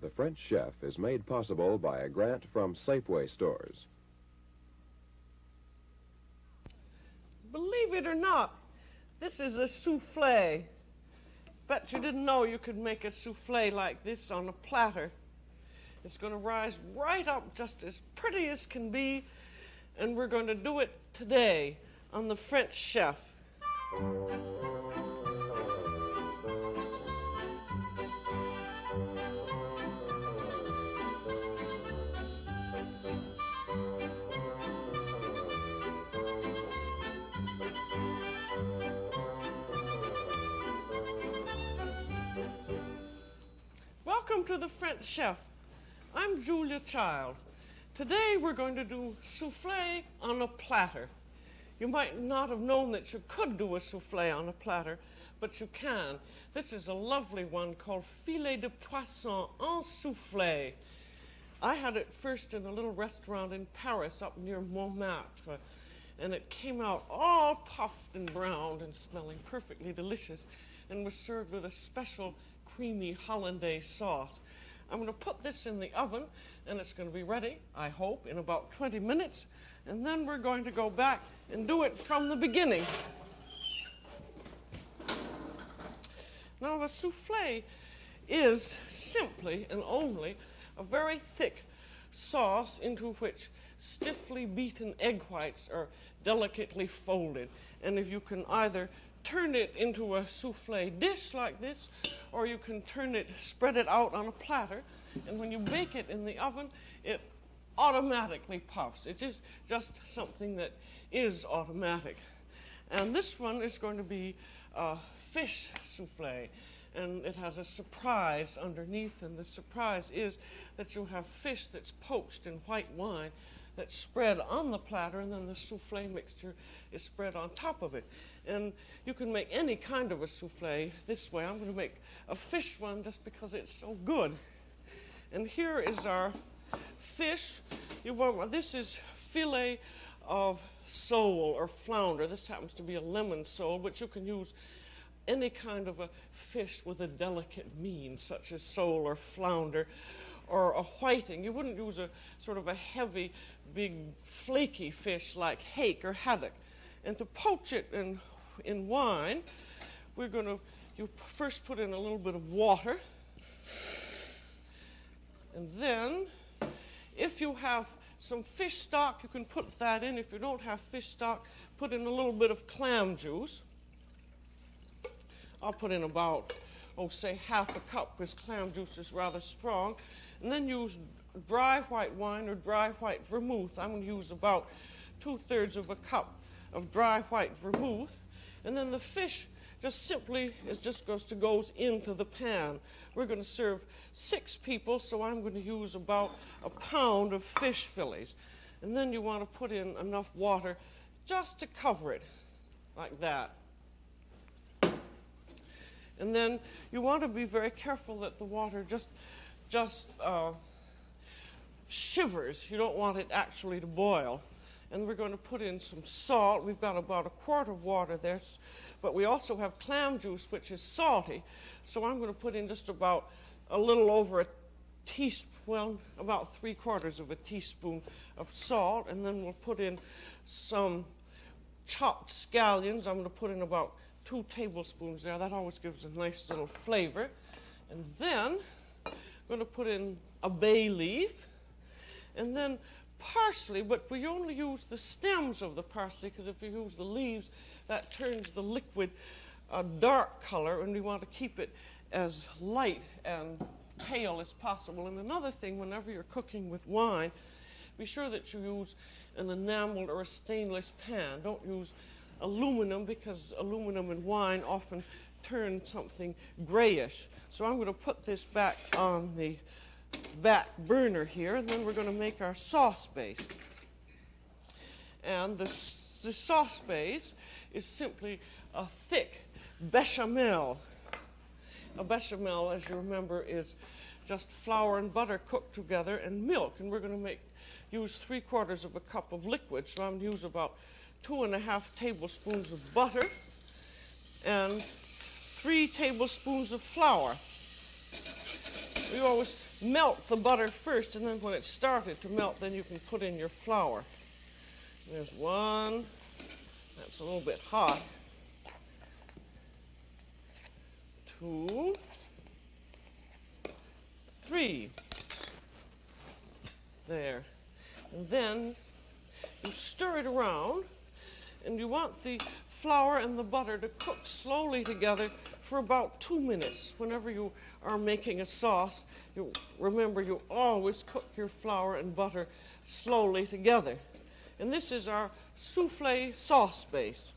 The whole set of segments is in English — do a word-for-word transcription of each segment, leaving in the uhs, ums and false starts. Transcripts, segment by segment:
The French Chef is made possible by a grant from Safeway stores. Believe it or not, this is a souffle. Bet you didn't know you could make a souffle like this on a platter. It's going to rise right up just as pretty as can be, and we're going to do it today on the French Chef. Welcome to the French Chef. I'm Julia Child. Today we're going to do souffle on a platter. You might not have known that you could do a souffle on a platter, but you can. This is a lovely one called filet de poisson en souffle. I had it first in a little restaurant in Paris up near Montmartre, and it came out all puffed and browned and smelling perfectly delicious and was served with a special creamy Hollandaise sauce. I'm going to put this in the oven, and it's going to be ready, I hope, in about twenty minutes, and then we're going to go back and do it from the beginning. Now, a souffle is simply and only a very thick sauce into which stiffly beaten egg whites are delicately folded. And if you can either turn it into a souffle dish like this, or you can turn it, spread it out on a platter, and when you bake it in the oven, it automatically puffs. It is just something that is automatic. And this one is going to be a fish souffle, and it has a surprise underneath, and the surprise is that you have fish that's poached in white wine that's spread on the platter, and then the souffle mixture is spread on top of it. And you can make any kind of a souffle this way. I'm going to make a fish one just because it's so good. And here is our fish. You want, this is filet of sole or flounder. This happens to be a lemon sole, but you can use any kind of a fish with a delicate mien, such as sole or flounder, or a whiting. You wouldn't use a sort of a heavy, big, flaky fish like hake or haddock. And to poach it in, in wine, we're going to, you first put in a little bit of water. And then, if you have some fish stock, you can put that in. If you don't have fish stock, put in a little bit of clam juice. I'll put in about, oh, say half a cup, because clam juice is rather strong. And then use dry white wine or dry white vermouth. I'm going to use about two-thirds of a cup of dry white vermouth. And then the fish just simply is just goes to goes into the pan. We're going to serve six people, so I'm going to use about a pound of fish fillets. And then you want to put in enough water just to cover it, like that. And then you want to be very careful that the water just just uh, shivers. You don't want it actually to boil. And we're going to put in some salt. We've got about a quart of water there, but we also have clam juice, which is salty. So I'm going to put in just about a little over a teaspoon, well, about three quarters of a teaspoon of salt. And then we'll put in some chopped scallions. I'm going to put in about two tablespoons there. That always gives a nice little flavor. And then I'm going to put in a bay leaf, and then parsley, but we only use the stems of the parsley, because if you use the leaves, that turns the liquid a dark color, and we want to keep it as light and pale as possible. And another thing, whenever you're cooking with wine, be sure that you use an enameled or a stainless pan. Don't use aluminum, because aluminum in wine often turn something grayish. So I'm going to put this back on the back burner here, and then we're going to make our sauce base. And the, the sauce base is simply a thick bechamel. A bechamel, as you remember, is just flour and butter cooked together and milk. And we're going to make use three quarters of a cup of liquid. So I'm going to use about two and a half tablespoons of butter and three tablespoons of flour. you always melt the butter first, and then when it's started to melt, then you can put in your flour. There's one. That's a little bit hot. Two. Three. There. And then you stir it around, and you want the flour and the butter to cook slowly together for about two minutes. Whenever you are making a sauce, you remember you always cook your flour and butter slowly together. And this is our souffle sauce base.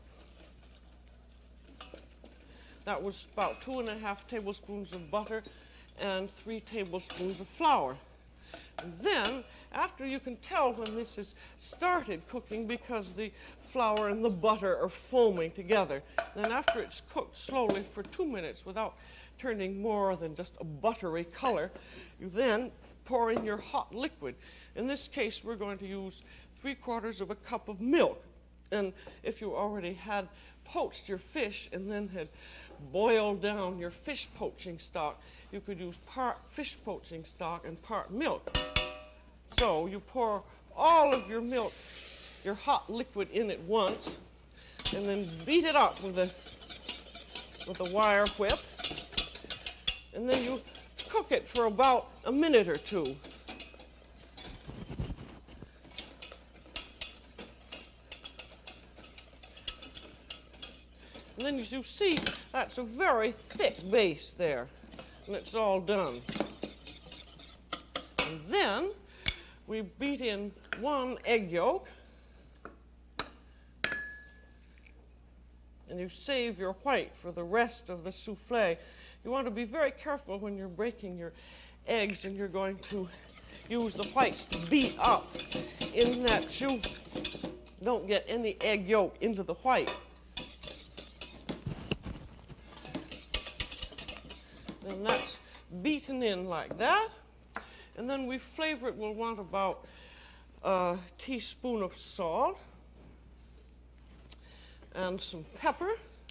That was about two and a half tablespoons of butter and three tablespoons of flour. And then, after you can tell when this has started cooking because the flour and the butter are foaming together, then after it's cooked slowly for two minutes without turning more than just a buttery color, you then pour in your hot liquid. In this case, we're going to use three quarters of a cup of milk. And if you already had poached your fish and then had boiled down your fish poaching stock, you could use part fish poaching stock and part milk. So you pour all of your milk, your hot liquid in at once, and then beat it up with a with a wire whip, and then you cook it for about a minute or two. And then as you see, that's a very thick base there, and it's all done. And then we beat in one egg yolk, and you save your white for the rest of the souffle. You want to be very careful when you're breaking your eggs and you're going to use the whites to beat up, in that you don't get any egg yolk into the white. And that's beaten in like that. And then we flavor it. We'll want about a teaspoon of salt and some pepper.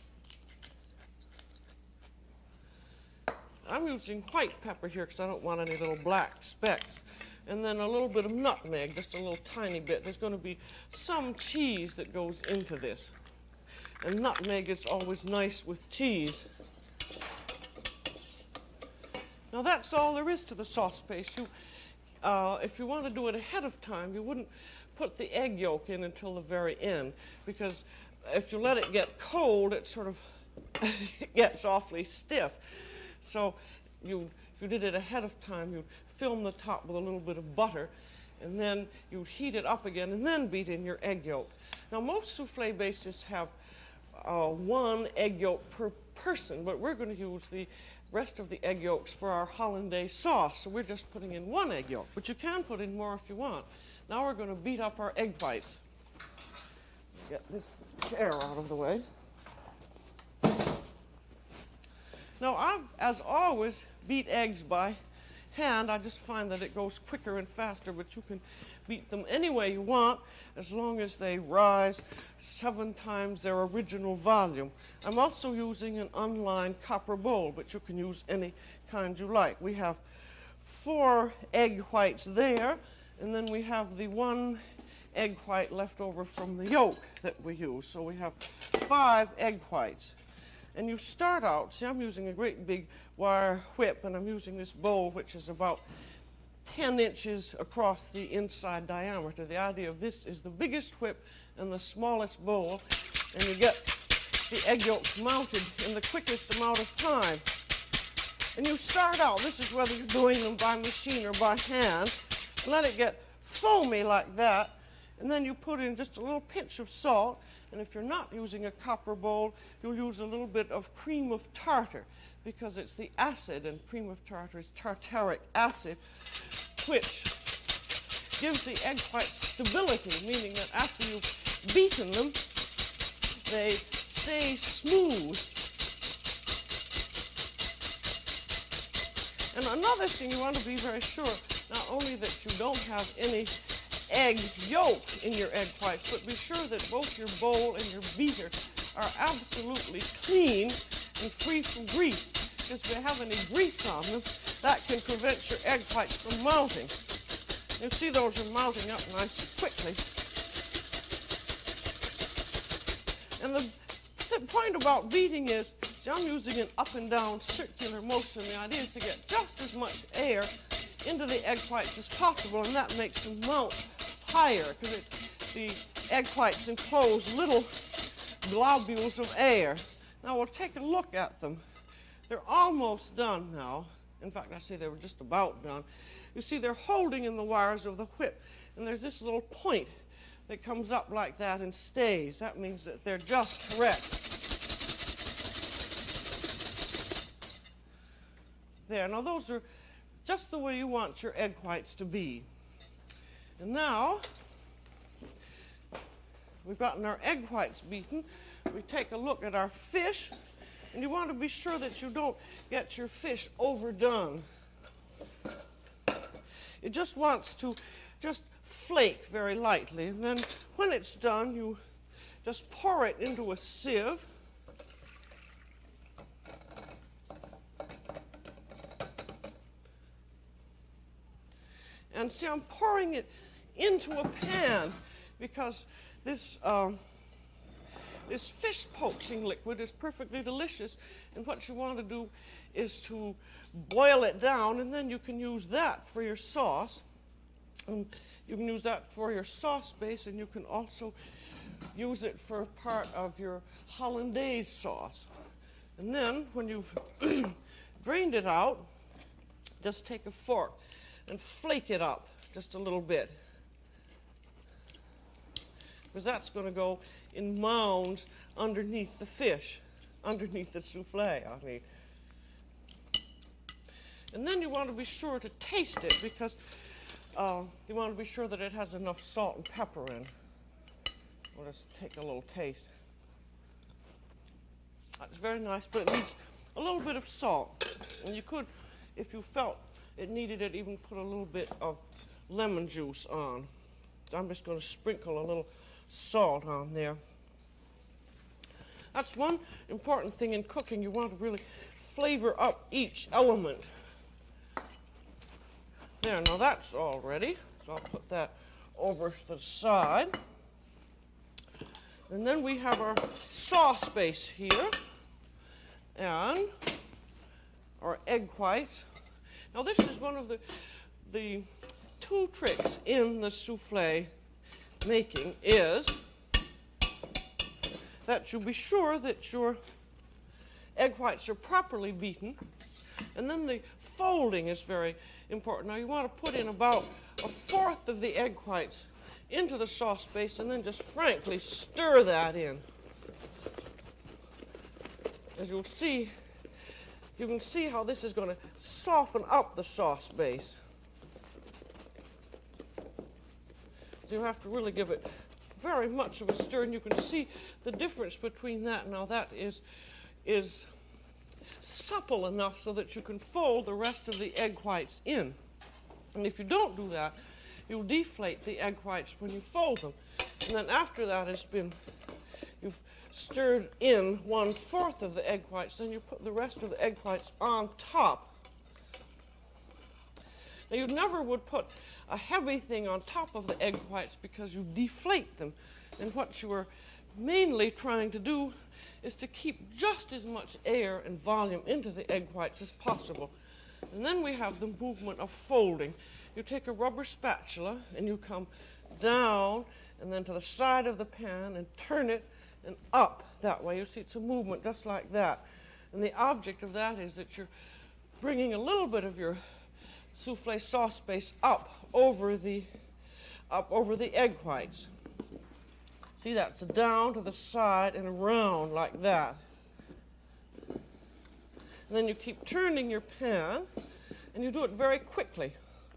I'm using white pepper here because I don't want any little black specks. And then a little bit of nutmeg, just a little tiny bit. There's going to be some cheese that goes into this. And nutmeg is always nice with cheese. Now that's all there is to the sauce base. You, uh, if you want to do it ahead of time, you wouldn't put the egg yolk in until the very end, because if you let it get cold, it sort of gets awfully stiff. So you, if you did it ahead of time, you'd film the top with a little bit of butter, and then you'd heat it up again, and then beat in your egg yolk. Now most souffle bases have uh, one egg yolk per person, but we're going to use the rest of the egg yolks for our Hollandaise sauce, so we're just putting in one egg yolk, but you can put in more if you want. Now we're going to beat up our egg whites. Get this chair out of the way. Now I've, as always, beat eggs by hand. I just find that it goes quicker and faster, but you can beat them any way you want, as long as they rise seven times their original volume. I'm also using an unlined copper bowl, but you can use any kind you like. We have four egg whites there, and then we have the one egg white left over from the yolk that we use. So we have five egg whites. And you start out, see, I'm using a great big wire whip, and I'm using this bowl, which is about ten inches across the inside diameter. The idea of this is the biggest whip and the smallest bowl, and you get the egg yolks mounted in the quickest amount of time. And you start out, this is whether you're doing them by machine or by hand, let it get foamy like that, and then you put in just a little pinch of salt, and if you're not using a copper bowl, you'll use a little bit of cream of tartar, because it's the acid, and cream of tartar is tartaric acid, which gives the egg white stability, meaning that after you've beaten them, they stay smooth. And another thing, you want to be very sure, not only that you don't have any egg yolk in your egg whites, but be sure that both your bowl and your beater are absolutely clean and free from grease. Because if they have any grease on them, that can prevent your egg whites from melting. You see those are melting up nice and quickly. And the th- point about beating is, see, I'm using an up and down circular motion. The idea is to get just as much air into the egg whites as possible, and that makes them melt higher, because the egg whites enclose little globules of air. Now we'll take a look at them. They're almost done now. In fact, I say they were just about done. You see, they're holding in the wires of the whip, and there's this little point that comes up like that and stays. That means that they're just correct. There, now those are just the way you want your egg whites to be. And now, we've gotten our egg whites beaten. We take a look at our fish, and you want to be sure that you don't get your fish overdone. It just wants to just flake very lightly, and then when it's done, you just pour it into a sieve. And see, I'm pouring it into a pan because this um, this fish poaching liquid is perfectly delicious, and what you want to do is to boil it down, and then you can use that for your sauce. And you can use that for your sauce base, and you can also use it for part of your Hollandaise sauce. And then when you've drained it out, just take a fork and flake it up just a little bit, because that's going to go in mounds underneath the fish, underneath the souffle, I mean. And then you want to be sure to taste it, because uh, you want to be sure that it has enough salt and pepper in. We'll just take a little taste. That's very nice, but it needs a little bit of salt. And you could, if you felt it needed it, even put a little bit of lemon juice on. I'm just going to sprinkle a little salt on there. That's one important thing in cooking. You want to really flavor up each element. There, now that's all ready. So I'll put that over to the side. And then we have our sauce base here. And our egg whites. Now this is one of the, the two tricks in the souffle making, is that you be sure that your egg whites are properly beaten, and then the folding is very important. Now you want to put in about a fourth of the egg whites into the sauce base, and then just frankly stir that in. As you'll see, you can see how this is going to soften up the sauce base. So you have to really give it very much of a stir, and you can see the difference between that. Now that is is supple enough so that you can fold the rest of the egg whites in. And if you don't do that, you'll deflate the egg whites when you fold them. And then after that has been, you've stirred in one-fourth of the egg whites, then you put the rest of the egg whites on top. Now you never would put a heavy thing on top of the egg whites because you deflate them. And what you are mainly trying to do is to keep just as much air and volume into the egg whites as possible. And then we have the movement of folding. You take a rubber spatula and you come down and then to the side of the pan and turn it and up that way. You see, it's a movement just like that. And the object of that is that you're bringing a little bit of your souffle sauce base up over the up over the egg whites. See, that's down to the side and around like that. And then you keep turning your pan, and you do it very quickly.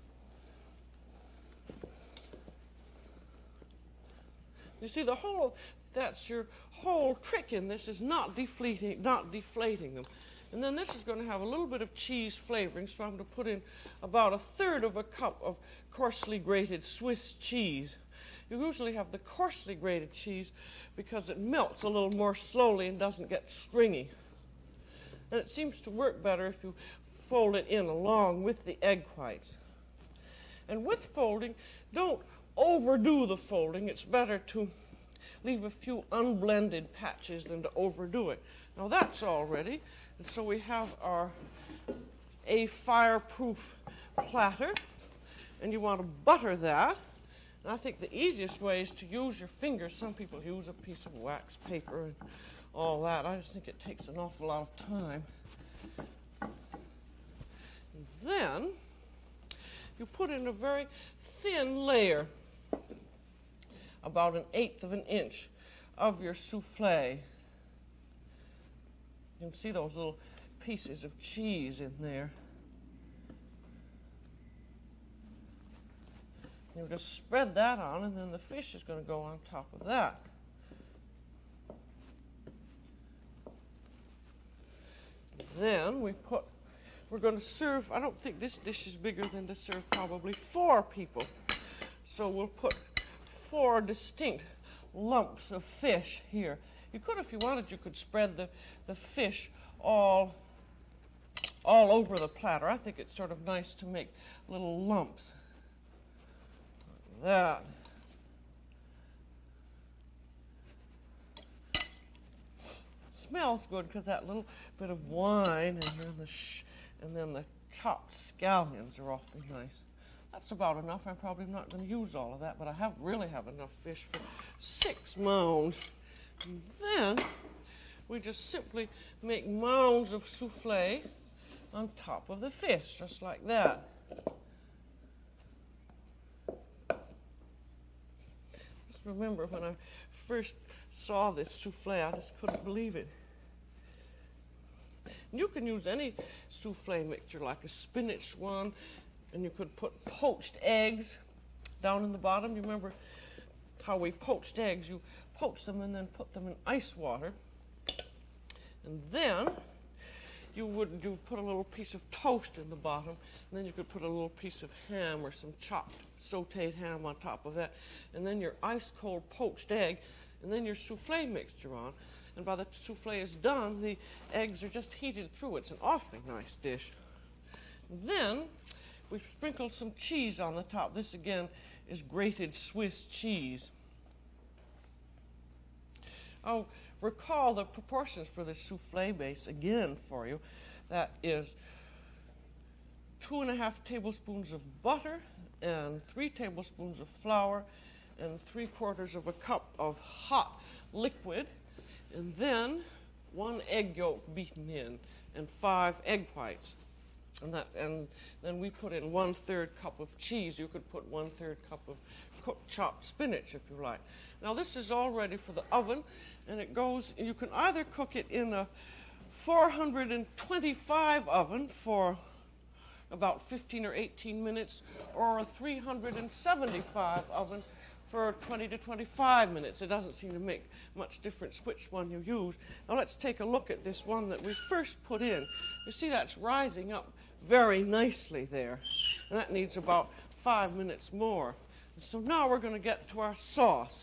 You see, the whole, that's your whole trick in this, is not deflating, not deflating them. And then this is going to have a little bit of cheese flavoring, so I'm going to put in about a third of a cup of coarsely grated Swiss cheese. You usually have the coarsely grated cheese because it melts a little more slowly and doesn't get stringy. And it seems to work better if you fold it in along with the egg whites. And with folding, don't overdo the folding. It's better to leave a few unblended patches than to overdo it. Now that's all ready. And so we have our a fireproof platter. And you want to butter that. And I think the easiest way is to use your fingers. Some people use a piece of wax paper and all that. I just think it takes an awful lot of time. And then you put in a very thin layer, about an eighth of an inch, of your souffle. You can see those little pieces of cheese in there. You just spread that on, and then the fish is going to go on top of that. Then we put, we're going to serve, I don't think this dish is bigger than to serve probably four people. So we'll put four distinct lumps of fish here. You could, if you wanted, you could spread the, the fish all, all over the platter. I think it's sort of nice to make little lumps. That. Smells good because that little bit of wine and then the sh and then the chopped scallions are awfully nice. That's about enough. I'm probably not going to use all of that, but I have really have enough fish for six mounds. And then we just simply make mounds of souffle on top of the fish, just like that. Just remember when I first saw this souffle, I just couldn't believe it. You can use any souffle mixture, like a spinach one, and you could put poached eggs down in the bottom. You remember how we poached eggs? You poach them and then put them in ice water. And then you would you put a little piece of toast in the bottom, and then you could put a little piece of ham or some chopped sauteed ham on top of that, and then your ice-cold poached egg, and then your souffle mixture on. And by the souffle is done, the eggs are just heated through. It's an awfully nice dish. Then we sprinkle some cheese on the top. This, again, is grated Swiss cheese. I'll recall the proportions for this souffle base again for you. That is two and a half tablespoons of butter and three tablespoons of flour and three quarters of a cup of hot liquid, and then one egg yolk beaten in and five egg whites. And that, and then we put in one third cup of cheese. You could put one third cup of cooked chopped spinach if you like. Now this is all ready for the oven, and it goes, you can either cook it in a four hundred twenty-five oven for about fifteen or eighteen minutes, or a three hundred seventy-five oven for twenty to twenty-five minutes. It doesn't seem to make much difference which one you use. Now let's take a look at this one that we first put in. You see that's rising up very nicely there. And that needs about five minutes more. And so now we're going to get to our sauce.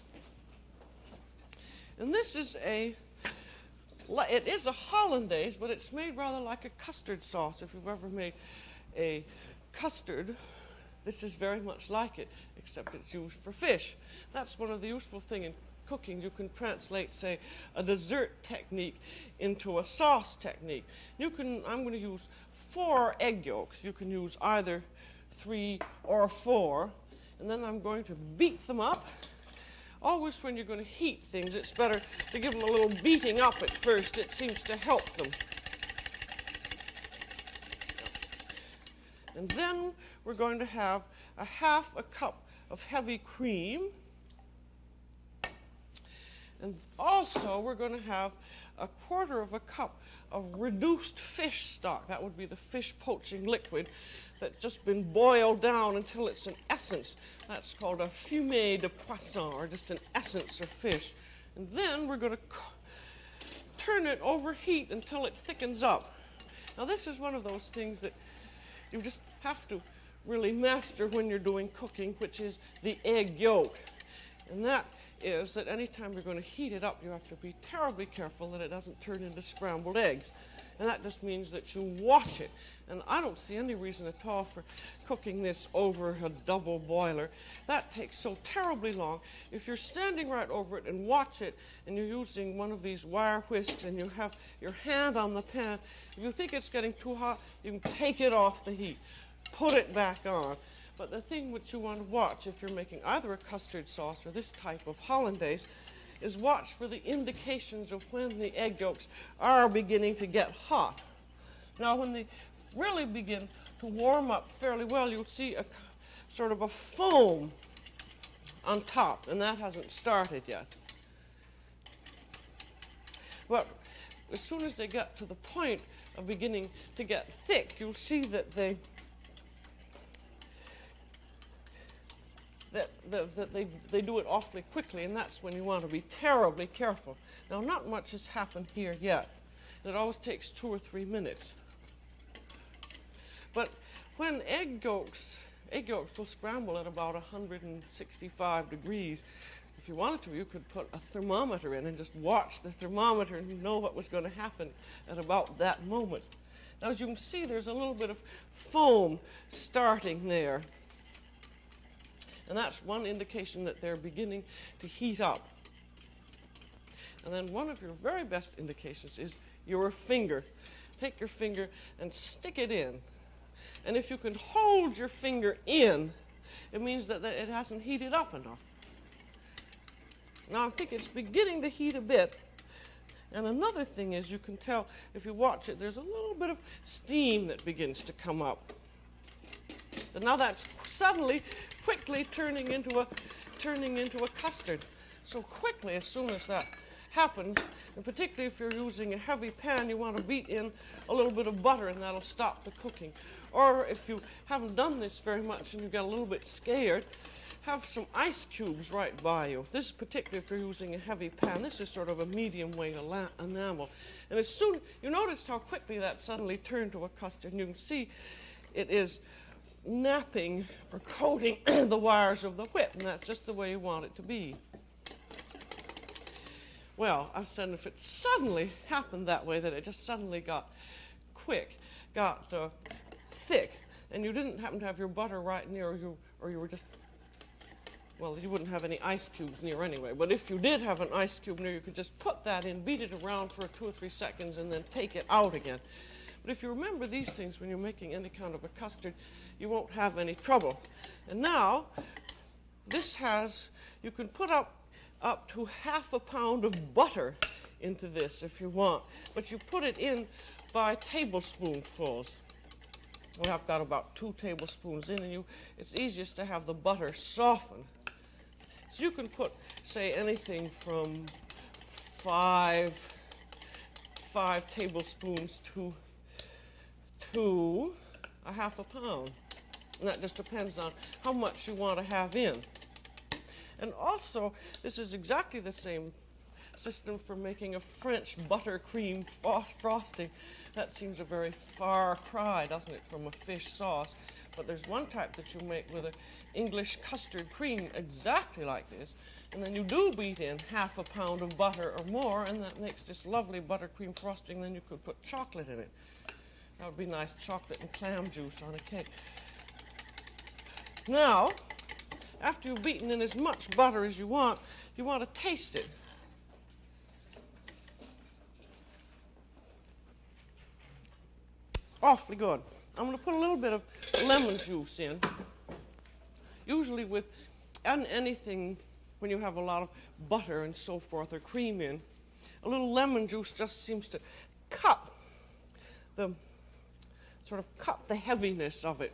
And this is a, it is a Hollandaise, but it's made rather like a custard sauce. If you've ever made a custard, this is very much like it, except it's used for fish. That's one of the useful things in cooking. You can translate, say, a dessert technique into a sauce technique. You can, I'm going to use four egg yolks. You can use either three or four. And then I'm going to beat them up. Always when you're going to heat things, it's better to give them a little beating up at first. It seems to help them. And then we're going to have a half a cup of heavy cream. And also we're going to have a quarter of a cup of reduced fish stock. That would be the fish poaching liquid that's just been boiled down until it's an essence. That's called a fumée de poisson, or just an essence of fish. And then we're going to turn it over heat until it thickens up. Now this is one of those things that you just have to really master when you're doing cooking, which is the egg yolk. And that is that anytime you're going to heat it up, you have to be terribly careful that it doesn't turn into scrambled eggs. And that just means that you watch it. And I don't see any reason at all for cooking this over a double boiler. That takes so terribly long. If you're standing right over it and watch it, and you're using one of these wire whisks, and you have your hand on the pan, if you think it's getting too hot, you can take it off the heat, put it back on. But the thing which you want to watch if you're making either a custard sauce or this type of hollandaise is watch for the indications of when the egg yolks are beginning to get hot. Now, when they really begin to warm up fairly well, you'll see a sort of a foam on top, and that hasn't started yet. But as soon as they get to the point of beginning to get thick, you'll see that they that, that, that they, they do it awfully quickly, and that's when you want to be terribly careful. Now, not much has happened here yet. It always takes two or three minutes. But when egg yolks, egg yolks will scramble at about one hundred sixty-five degrees. If you wanted to, you could put a thermometer in and just watch the thermometer and you know what was going to happen at about that moment. Now, as you can see, there's a little bit of foam starting there. And that's one indication that they're beginning to heat up. And then one of your very best indications is your finger. Take your finger and stick it in. And if you can hold your finger in, it means that it hasn't heated up enough. Now, I think it's beginning to heat a bit. And another thing is, you can tell, if you watch it, there's a little bit of steam that begins to come up. And now that's suddenly, quickly turning into a, turning into a custard. So quickly, as soon as that happens, and particularly if you're using a heavy pan, you want to beat in a little bit of butter, and that'll stop the cooking. Or if you haven't done this very much and you get a little bit scared, have some ice cubes right by you. This is particularly if you're using a heavy pan. This is sort of a medium weight enamel. And as soon, you noticed how quickly that suddenly turned to a custard, and you can see it is napping or coating the wires of the whip, and that's just the way you want it to be. Well, I said if it suddenly happened that way, that it just suddenly got quick, got uh, thick, and you didn't happen to have your butter right near you, or you were just, well, you wouldn't have any ice cubes near anyway, but if you did have an ice cube near, you could just put that in, beat it around for two or three seconds, and then take it out again. But if you remember these things when you're making any kind of a custard, you won't have any trouble. And now, this has, you can put up up to half a pound of butter into this if you want, but you put it in by tablespoonfuls. Well, I've got about two tablespoons in, and you, it's easiest to have the butter soften. So you can put, say, anything from five, five tablespoons to, to a half a pound. And that just depends on how much you want to have in. And also, this is exactly the same system for making a French buttercream frosting. That seems a very far cry, doesn't it, from a fish sauce. But there's one type that you make with an English custard cream exactly like this. And then you do beat in half a pound of butter or more, and that makes this lovely buttercream frosting. Then you could put chocolate in it. That would be nice, chocolate and clam juice on a cake. Now, after you've beaten in as much butter as you want, you want to taste it. Awfully good. I'm going to put a little bit of lemon juice in. Usually with and anything, when you have a lot of butter and so forth, or cream in, a little lemon juice just seems to cut the, sort of cut the heaviness of it.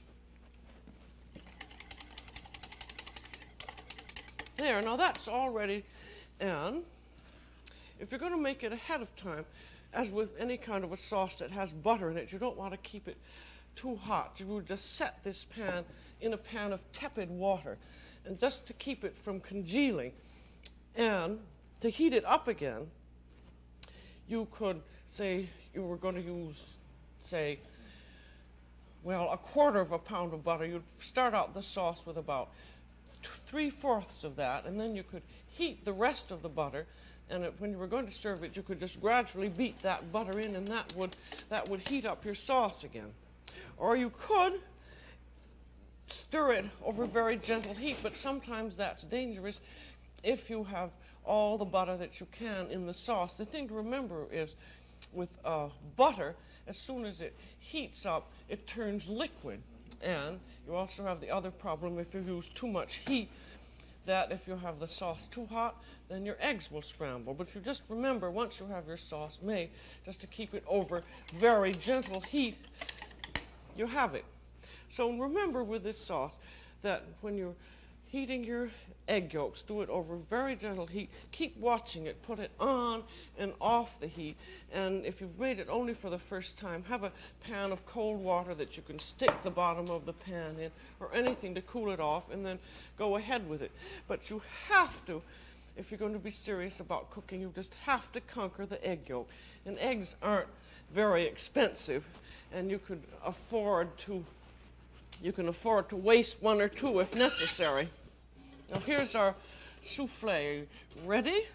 There, now that's already, and if you're going to make it ahead of time, as with any kind of a sauce that has butter in it, you don't want to keep it too hot. You would just set this pan in a pan of tepid water, and just to keep it from congealing. And to heat it up again, you could say you were going to use, say, well, a quarter of a pound of butter. You'd start out the sauce with about three-fourths of that, and then you could heat the rest of the butter And it, when you were going to serve it, you could just gradually beat that butter in, and that would, that would heat up your sauce again. Or you could stir it over very gentle heat, but sometimes that's dangerous if you have all the butter that you can in the sauce. The thing to remember is with uh, butter, as soon as it heats up, it turns liquid. And you also have the other problem if you use too much heat, that if you have the sauce too hot, then your eggs will scramble. But if you just remember, once you have your sauce made, just to keep it over very gentle heat, you have it. So remember with this sauce that when you're heating your egg yolks, do it over very gentle heat. Keep watching it. Put it on and off the heat. And if you've made it only for the first time, have a pan of cold water that you can stick the bottom of the pan in, or anything to cool it off, and then go ahead with it. But you have to, if you're going to be serious about cooking, you just have to conquer the egg yolk. And eggs aren't very expensive, and you could afford to You can afford to waste one or two if necessary. Now here's our souffle. Ready?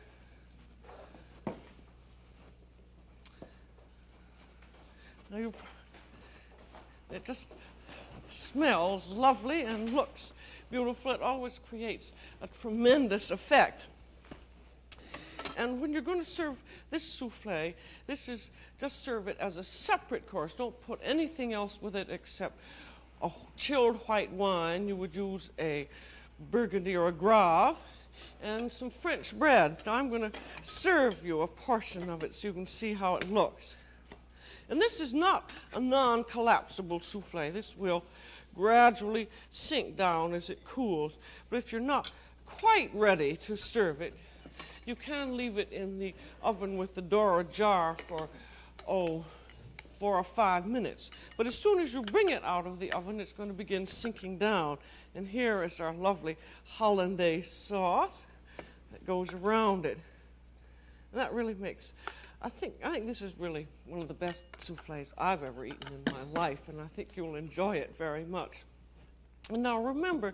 Now you, it just smells lovely and looks beautiful. It always creates a tremendous effect. And when you're going to serve this souffle, this is, just serve it as a separate course. Don't put anything else with it except a chilled white wine. You would use a Burgundy or a Grave, and some French bread. Now I'm going to serve you a portion of it so you can see how it looks. And this is not a non-collapsible souffle. This will gradually sink down as it cools. But if you're not quite ready to serve it, you can leave it in the oven with the door ajar for, oh, four or five minutes. But as soon as you bring it out of the oven, it's going to begin sinking down. And here is our lovely Hollandaise sauce that goes around it. And that really makes, I think, I think this is really one of the best souffles I've ever eaten in my life, and I think you'll enjoy it very much. And now remember,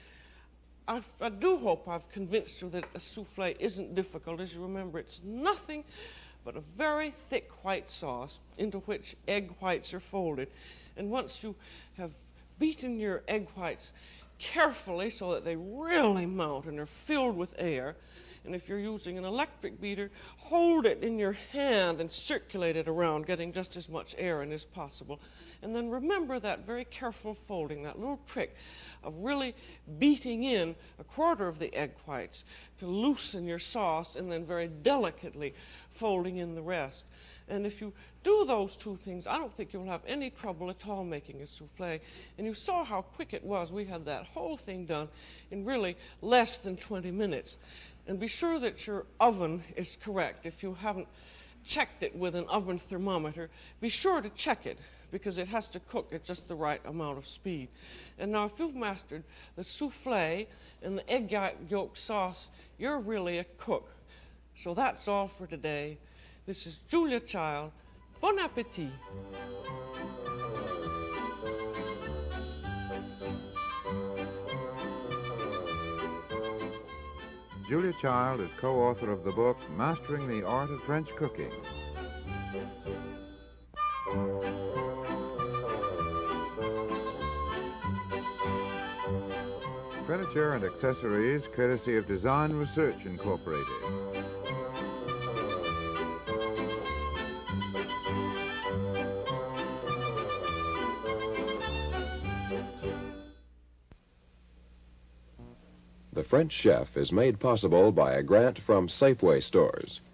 I, I do hope I've convinced you that a souffle isn't difficult. As you remember, it's nothing but a very thick white sauce into which egg whites are folded. And once you have beaten your egg whites carefully so that they really melt and are filled with air, and if you're using an electric beater, hold it in your hand and circulate it around, getting just as much air in as possible. And then remember that very careful folding, that little trick of really beating in a quarter of the egg whites to loosen your sauce, and then very delicately folding in the rest. And if you do those two things, I don't think you'll have any trouble at all making a souffle. And you saw how quick it was. We had that whole thing done in really less than twenty minutes. And be sure that your oven is correct. If you haven't checked it with an oven thermometer, be sure to check it, because it has to cook at just the right amount of speed. And now if you've mastered the souffle and the egg yolk sauce, you're really a cook. So that's all for today. This is Julia Child. Bon appétit. Julia Child is co-author of the book Mastering the Art of French Cooking. Furniture and accessories courtesy of Design Research Incorporated. The French Chef is made possible by a grant from Safeway stores.